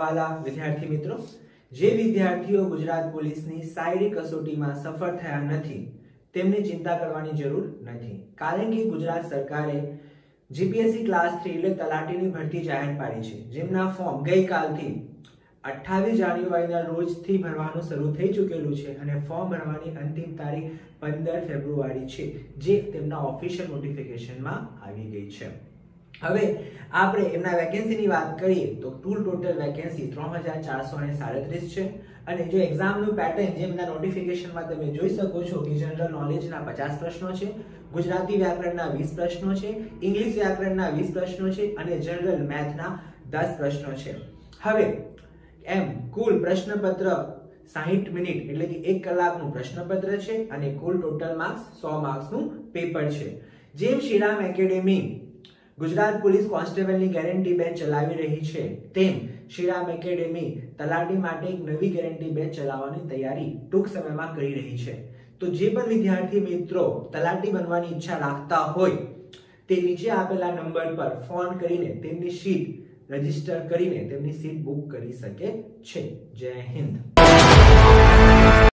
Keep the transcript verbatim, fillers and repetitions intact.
વાલા વિદ્યાર્થી મિત્રો, જે વિદ્યાર્થીઓ ગુજરાત પોલીસની શારીરિક કસોટીમાં સફળ થયા નથી તેમને ચિંતા કરવાની જરૂર નથી, કારણ કે ગુજરાત સરકારે જીપીએસસી ક્લાસ થ્રી એટલે તલાટીની ભરતી જાહેર પાડી છે, જેમના ફોર્મ ગઈકાલથી અઠ્ઠાવીસ જાન્યુઆરીના રોજથી ભરવાનું શરૂ થઈ ચૂકેલું છે અને ફોર્મ ભરવાની અંતિમ તારીખ પંદર ફેબ્રુઆરી છે, જે તેમના ઓફિશિયલ નોટિફિકેશનમાં આવી ગઈ છે। હવે આપણે એમના વેકેન્સીની વાત કરીએ તો કુલ ટોટલ વેકેન્સી ત્રણ હજાર ચારસો સાડત્રીસ છે અને જો એક્ઝામનું પેટર્ન જેમના નોટિફિકેશનમાં તમે જોઈ શકો છો કે જનરલ નોલેજના પચાસ પ્રશ્નો છે, ગુજરાતી વ્યાકરણના વીસ પ્રશ્નો છે, ઇંગ્લિશ વ્યાકરણના વીસ પ્રશ્નો છે અને જનરલ મેથના દસ પ્રશ્નો છે। હવે એમ કુલ પ્રશ્નપત્ર સાહીઠ મિનિટ એટલે કે એક કલાકનું પ્રશ્નપત્ર છે અને કુલ ટોટલ માર્ક્સ સો માર્ક્સનું પેપર છે। જેમ શ્રીરામ એકેડેમી ગુજરાત પોલીસ કોન્સ્ટેબલની ગેરંટી બેચ ચલાવી રહી છે, તેમ શ્રીરામ એકેડેમી તલાટી માટે એક નવી ગેરંટી બેચ ચલાવવાની તૈયારી ટૂંક સમયમાં કરી રહી છે। તો જે પણ વિદ્યાર્થી મિત્રો તલાટી બનવાની ઈચ્છા રાખતા હોય તે નીચે આપેલા નંબર પર ફોન કરીને તેમની સીટ રજીસ્ટર કરીને તેમની સીટ બુક કરી શકે છે। જય હિન્દ।